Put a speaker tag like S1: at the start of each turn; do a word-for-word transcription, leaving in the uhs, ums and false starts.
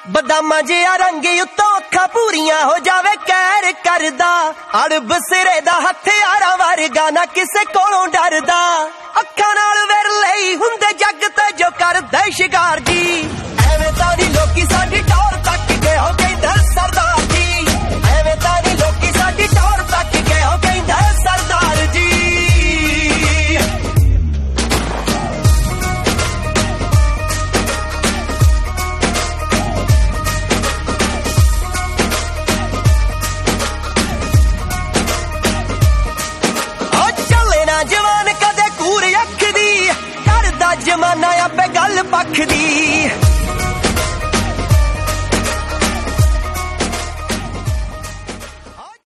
S1: ਬਦਾਮਾਂ ਜਿਹਾ ਰੰਗ ਉੱਤੋਂ ਅੱਖਾਂ ਪੂਰੀਆਂ ਹੋ ਜਾਵੇ ਕਹਿਰ ਕਰਦਾ। ਅੜਬ ਸਿਰੇ ਦਾ ਹਥਿਆਰਾਂ ਵਰਗਾ ਨਾ ਕਿਸੇ ਕੋਲੋਂ ਡਰਦਾ। ਅੱਖਾਂ ਨਾਲ ਵਿਰਲੇ ਹੀ ਹੁੰਦੇ ਜੱਗ ਤੇ ਜੋ ਕਰਦੇ ਸ਼ਿਕਾਰ ਜੀ। ਐਵੇਂ ਤਾਂ ਨੀ ਲੋਕੀ ਸਾਡੀ ਟੌਰ ਤੱਕ ਕੇ ਹੋ ਕਹਿੰਦੇ ਸਰਦਾਰ ਜੀ। ਐਵੇਂ ਤਾਂ ਨੀ ਲੋਕੀ ਸਾਡੀ ਟੌਰ ਤੱਕ ਕੇ ਹੋ ਕਹਿੰਦੇ ਸਰਦਾਰ ਜੀ। ਜਵਾਨ ਕਦੇ ਕੂਰ ਅੱਖ ਦੀ ਕਰਦਾ ਜਮਾਨਾ ਆਪੇ ਗੱਲ ਪੱਖ ਦੀ।